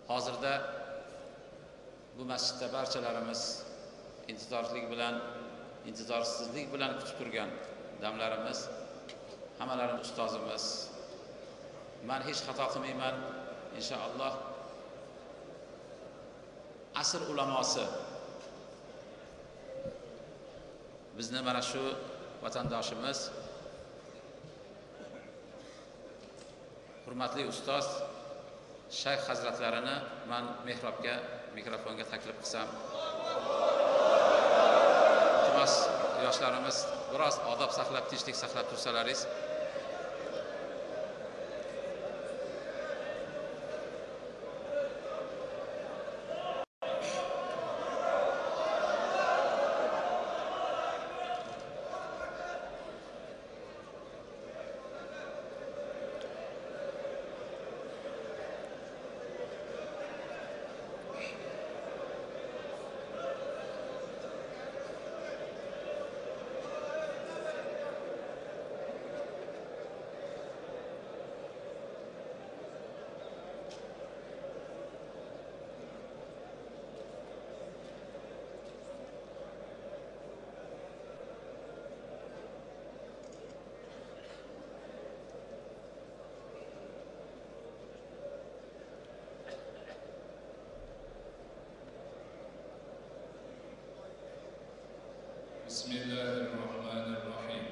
Hozirda bu masjidda barchalarimiz intizorsizlik bilan kutib turgan damlarimiz, hammalarimiz ustozimiz. Men hech xato qilmayman, inshaalloh. Asr ulamosi bizni mana shu vatandoshimiz, hurmatli ustoz Shayx hazratlarini men mehrobga, mikrofonga taklif qilsam. Iltimos, yoshlarimiz biroz odob saqlab, tinchlik saqlab tursalaringiz. Bismillahirrahmanirrahim.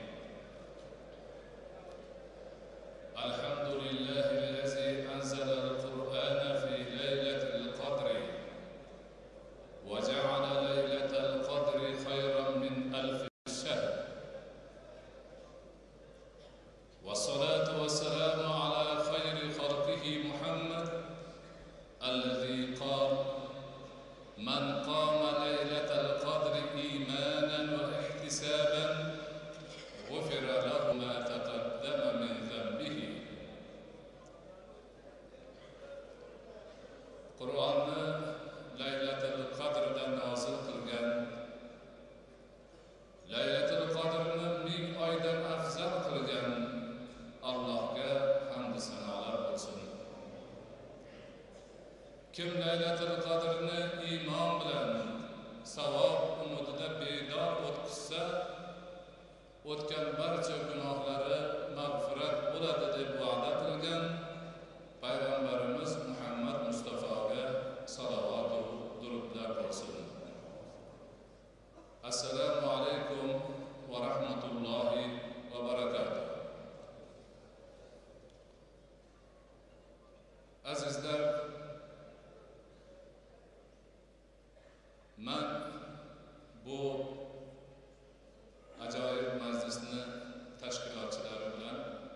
Elhamdülillahi'llezî enzelel Kur'âne fî leyletil kadri ve ceale leyletel kadri hayran min elfi şehr. Ve salatu ve selamu ala hayri halkihi Muhammed ellezî kâl men kâme leyletel kadri imanen ve ihtisaben غفر له ما تقدم من ذنبه. Qur'onni Laylatul Qadrda nozil qilgan, Laylatul Qadrni 1000 oydan afzal qilgan Allohga hamd sanolar bo'lsin. Kim Laylatul Qadrni iymon bilan savob umidida bedor o'tkazsa, o'tgan barcha gunohlari mag'firat bo'ladi deb va'da qilgan payg'ambarimiz Muhammad Mustafoga salovat va durudlar bo'lsin. Assalomu alaykum va rahmatullohi va barakatuh. Azizlar, men bu ajoyib majlisni tashkilotchilari bilan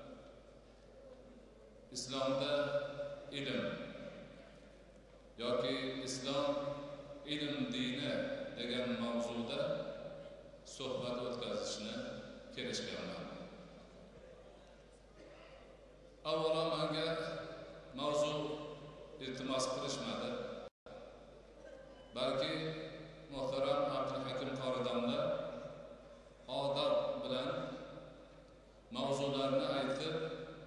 islomda ilm yoki islom ilm dini degan mavzuda suhbat o'tkazishni kelishganman. Avvalo menga mavzu iltimos qilishmadi, balki muhtaram Abdulhakim Qoridomlar odob bilan mavzularni aytib,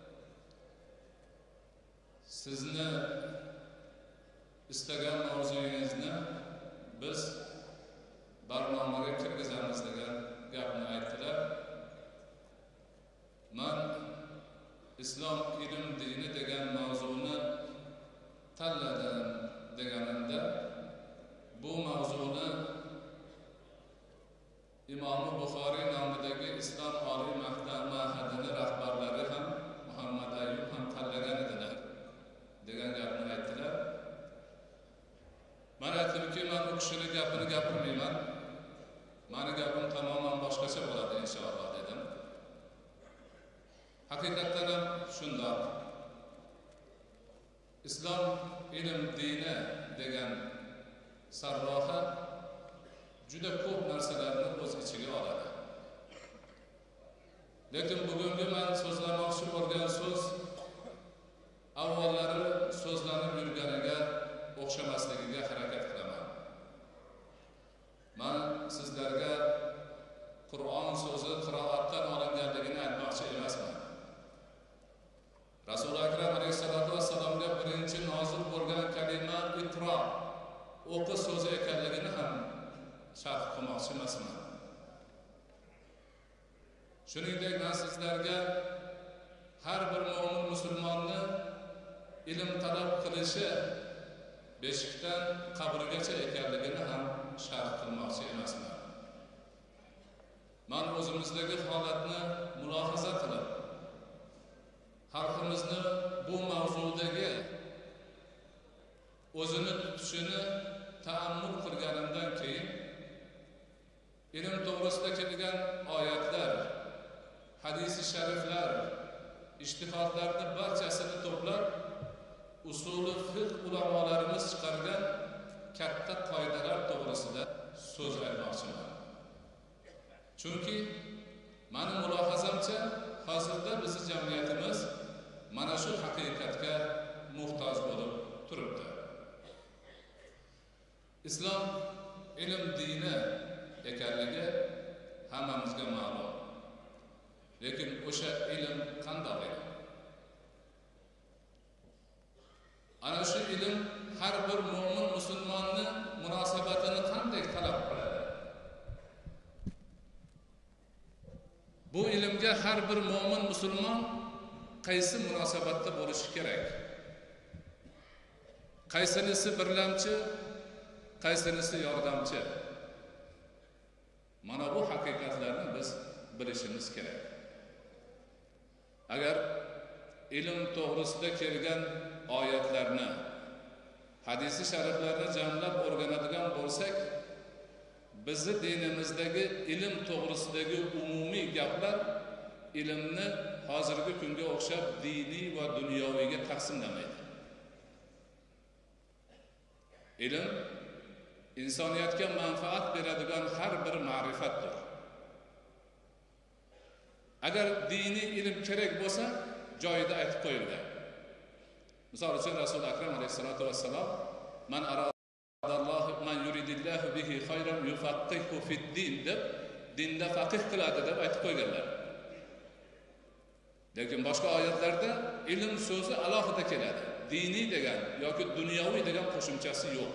sizni istagan mavzuyingizni biz barnomaga kirgizamiz degan gapni aytdilar. Men islom ilm dini degan mavzuni tanladim deganimda, bu mavzuni İmam Buxoriy nomidagi Islom oliy ma'hadini rahbarlari ham Muhammad Ayyub ham tanlagan edilar degan gapni aytdilar. Men aytdimki, men u kishining gapini gapirmayman, meni gapim tamoman boshqacha bo'ladi inshaalloh dedim. Haqiqatan ham shundoq. Islom ilm dini degan sarroha juda ko'p narsalarni o'z ichiga oladi. Lekin bugungi men so'zlamoqchi bo'lgan so'z avvallari so'zlanib yurganiga o'xshamasligiga harakat qilaman. Men sizlarga Qur'on so'zi qiroatdan olinganligini aytmoqchi emasman. Rasul akram alayhissalatu vassalomga birinchi nozil bo'lgan kalima o'qi so'zi ekanligini ham sharh qilmoqchi emasman. Shuningdek, men sizlarga har bir mo'min musulmonni ilm talab qilishi beshikdan qabrgacha ekanligini ham sharh qilmoqchi emasman. Men o'zimizdagi holatni mulohaza qilib, xalqimizni bu mavzudagi o'zini tutishini ta'ammul qilganimdan keyin ilm to'g'risida kelgan oyatlar, hadis-i shariflar, ijtihodlarni barchasini to'plab usuli fiqh ulamolarimiz chiqargan katta qoidalar to'g'risida so'z aytmoqchiman. Chunki meni mulohazamcha hozirda bizning jamiyatimiz mana shu haqiqatga muhtoj bo'lib turibdi. Islom ilm dini ekanligi hammamizga ma'lum. Lekin o'sha ilm qanday ilm? Ana shu ilm har bir mo'min musulmonni munosabatini qanday talab qiladi? Bu ilmga har bir mo'min musulmon qaysi munosabatda bo'lishi kerak? Qaysinisi birlamchi, qaysinisi yordamchi? Mana bu haqiqatlarni biz bilishimiz kerak. Agar ilm to'g'risida kelgan oyatlarni, hadis-i shariflarni jamlab o'rganadigan bo'lsak, bizni dinimizdagi ilm to'g'risidagi umumiy gaplar ilmni hozirgi kunga o'xshab diniy va dunyoviyga taqsimlamaydi. Ilm insoniyatga manfaat beradigan har bir ma'rifatdir. Agar diniy ilm kerak bo'lsa, joyida aytib qo'yilgan. Misol uchun Rasul akram alayhisolatu vassalom man yuridillahu bihi khayran yufaqqihhu fid-din deb dinda faqih qiladi deb aytib qo'yganlar. Lekin boshqa oyatlarda ilm so'zi alohida keladi. Diniy degan yoki dunyoviy degan qo'shimchasi yo'q.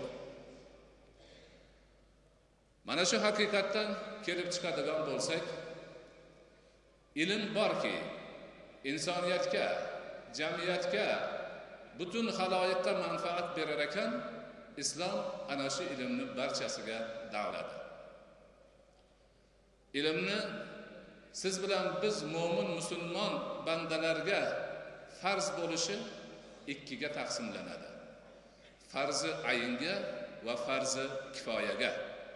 Mana shu haqiqatdan kelib chiqadigan bo'lsak, ilm borki, insoniyatga, jamiyatga, butun xaloyiqqa manfaat berar ekan, islom ana shu ilmni barchasiga davladi. Ilmni siz bilan biz mo'min musulmon bandalarga farz bo'lishi ikkiga taqsimlanadi. Farzi ayinga va farzi kifoyaga.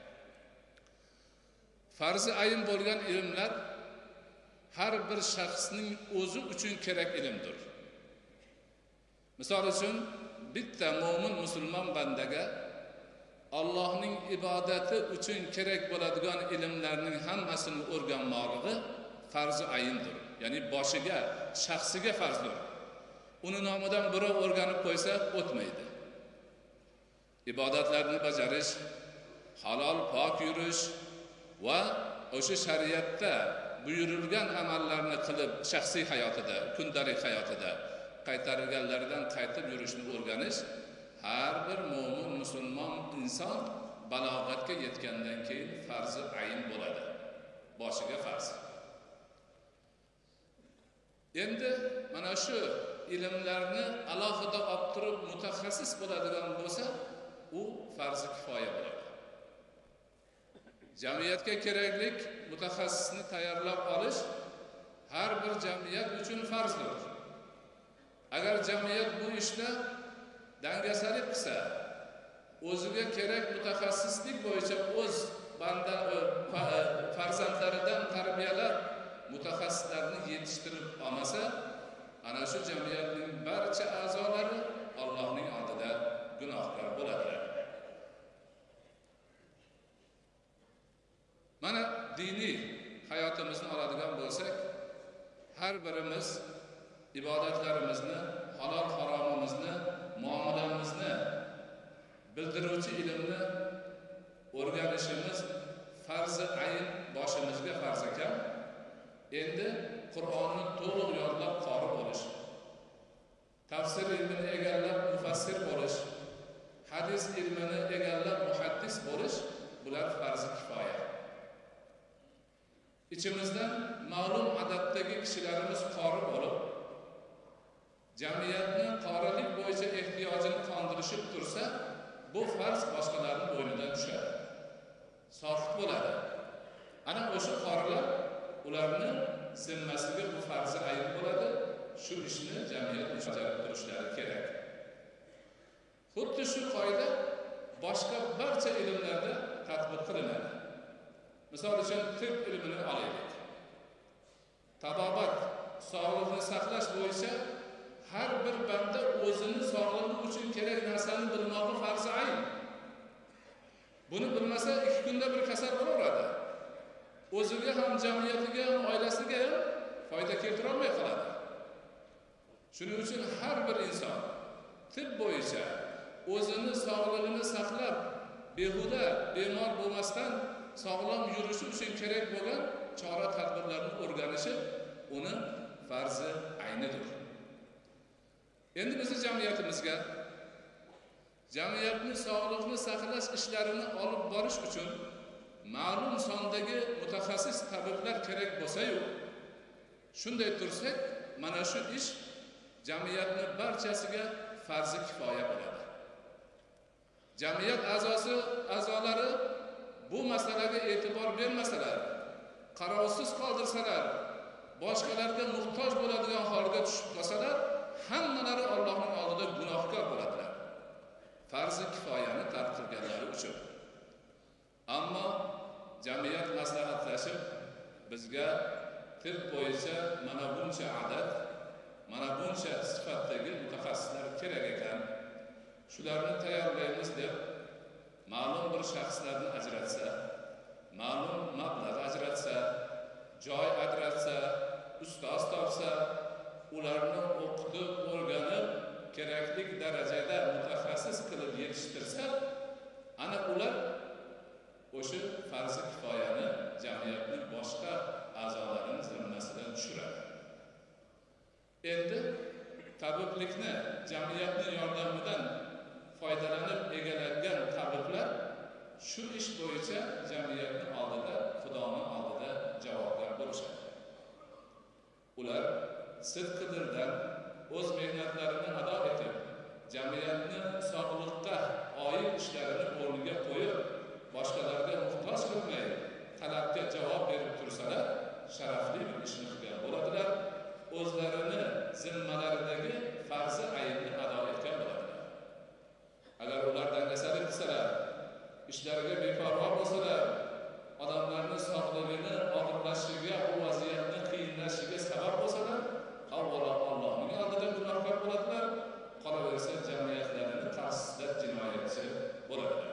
Farzi ayin bo'lgan ilmlar har bir shaxsning o'zi uchun kerak ilmdir. Misol uchun bitta mo'min musulmon bandaga Allohning ibodati uchun kerak bo'ladigan ilmlarning hammasini o'rganmoqligi farzi ayindir. Ya'ni boshiga, shaxsiga farzdir. Uni nomidan birov o'rganib qo'ysa o'tmaydi. Ibodatlarni bajarish, halol pok yurish va o'sha shariatda buyurilgan amallarni qilib shaxsiy hayotida, kundalik hayotida qaytarilganlaridan qaytib yurishni o'rganish har bir mo'min musulmon inson balog'atga yetgandan keyin farzi ayin bo'ladi. Boshiga farz. Endi mana shu ilmlarni alohida olib turib mutaxassis bo'ladigan bo'lsa, u farzi kifoya bo'ladi. Jamiyatga keraklik mutaxassisni tayyorlab olish har bir jamiyat uchun farzdir. Agar jamiyat bu ishda dangasalik qilsa, o'ziga kerak mutaxassislik bo'yicha o'z farzandlaridan tarbiyalab mutaxassislarni yetishtirib olmasa, ana shu jamiyatning barcha a'zolari Allohning oldida gunohkor bo'ladilar. Mana diniy hayotimizni oladigan bo'lsak, har birimiz ibodatlarimizni, halol haromimizni, muomalamizni bildiruvchi ilmni o'rganishimiz farzi ayin boshimizga farz ekan. Endi Qur'onni to'liq yodlab qori bo'lish, tafsir ilmini egallab mufassir bo'lish, hadis ilmini egallab İçimizden ma'lum adaddagi kishilarimiz qori bo'lib, jamiyatni qorilik bo'yicha ehtiyojini qondirishib tursa, bu farz boshqalarning bo'ynidan tushadi. Soqit bo'ladi. Ana o'sha qorilar ularni zimmasiga bu farzi ayn bo'ladi. Shu ishni jamiyat bajarib turishlari kerak. Xuddi shu qoida boshqa barcha ilmlarda tatbiq qilinadi. Misol uchun tibb ilmini olaylik. Tabobat, sog'liqni saqlash bo'yicha har bir banda o'zini sog'lig'i uchun kerak narsani bilmoqi farzi ayn. Buni bilmasa 2 kunda bir kasal bo'laveradi. O'ziga ham, jamiyatiga ham, oilasiga ham foyda keltira olmay qoladi. Shuning uchun har bir inson tibb bo'yicha o'zini sog'lig'ini saqlab, behuda, bemor bo'lmasdan sog'lom yurishi uchun kerak bo'lgan chora-tadbirlarni o'rganishi uni farzi aynidir. Endi bizning jamiyatimizga jamiyatni sog'liqni saqlash ishlarini olib borish uchun ma'lum sondagi mutaxassis tabiblar kerak bo'lsa-yu, shunday tursak, mana shu ish jamiyatni barchasiga farzi kifoya bo'ladi. Jamiyat a'zolari bu masalaga e'tibor bermasalar, qarovsiz qoldirsalar, boshqalarga muhtoj bo'ladigan holga tushib qolsalar, hammalari Allohning oldida gunohkor bo'ladilar. Farzi kifoyani tark qilganlari uchun. Ammo jamiyat maslahatlashib bizga tibb bo'yicha mana buncha adad, mana buncha sifatdagi mutaxassislar kerak ekan. Shularni tayyorlaymiz deb ma'lum bir shaxslarni ajratsa, ma'lum mablag' ajratsa, joy ajratsa, ustoz topsa, ularni o'qitib, o'rganib, kerakli darajada mutaxassis qilib yetishtirsa, ana ular o'sha farzi kifoyani jamiyatning boshqa a'zolarining zimmasidan tushiradi. Endi tabiblikni jamiyatning yordamidan foydalanib egalangan tabiblar shu ish bo'yicha jamiyatning oldida, Xudoning oldida javobgar bo'lishadi. Ular sidqidildan o'z mehnatlarini ado etib, jamiyatni sog'liqqa oid ishlarini o'rniga qo'yib, boshqalarga muhtoj bo'lmay, talabga javob berib tursalar, sharafli bir ishni qilgan bo'ladilar. O'zlarini zimmalaridagi farzi aynni ado etgan bo'ladilar. Agar ulardan kasalik qilsalar, ishlariga beparvo bo'lsalar, odamlarning sog'lig'ini og'irlashiga, bu vaziyatni qiyinlashiga sabab bo'lsalar, avvalo Allohning oldida gunohkor bo'ladilar, qolaversa jamiyatlarini qarshisida jinoyatchi bo'ladilar.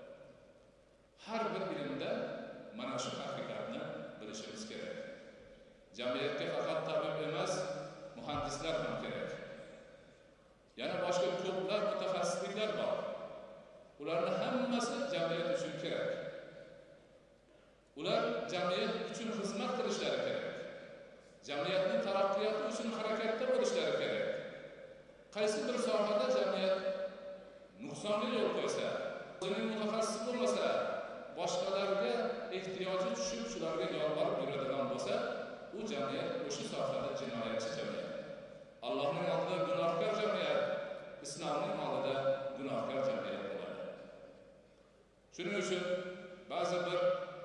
Har bir ilmda mana shu haqiqatni bilishimiz kerak. Jamiyatga faqat tabib emas, muhandislar ham kerak. Yana boshqa ko'plab mutaxassisliklar bor. Ularning hammasi jamiyat uchun kerak. Ular jamiyat uchun xizmat qilishlari kerak. Jamiyatning taraqqiyoti uchun harakatda bo'lishlari kerak. Qaysi bir sohada jamiyat nuqsonga yo'l qo'ysa, o'zining mutaxassis bo'lmasa, boshqalarga ehtiyoji tushib, shularga yolvorib yuradigan bo'lsa, u jamiyat o'sha sohada jinoyatchi jamiyat. Allohning oldida gunohkor jamiyat, islomning oldida gunohkor jamiyat bo'ladi. Shuning uchun ba'zi bir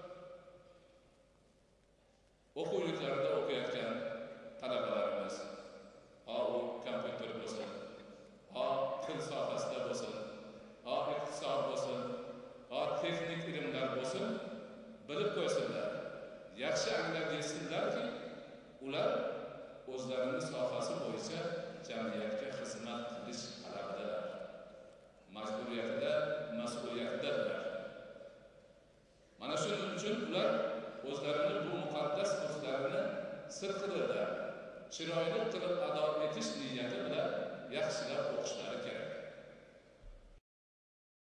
o'quv yurtlarida o'qiyotgan talabalarimiz, u kompyuter bo'lsin, til sohasida bo'lsin, iqtisod bo'lsin, texnik ilmlar bo'lsin, bilib qo'ysinlar. Yaxshi anglab yetsinlarki, ular o'zlarining sohasi bo'yicha jamiyatga xizmat qilish talabidalar. Majburiyatida, mas'uliyatidadirlar. Mana shuning uchun ular o'zlarining bu muqaddas burchlarini sidqidildan, chiroyli qilib ado etish niyati bilan yaxshilab o'qishlari kerak.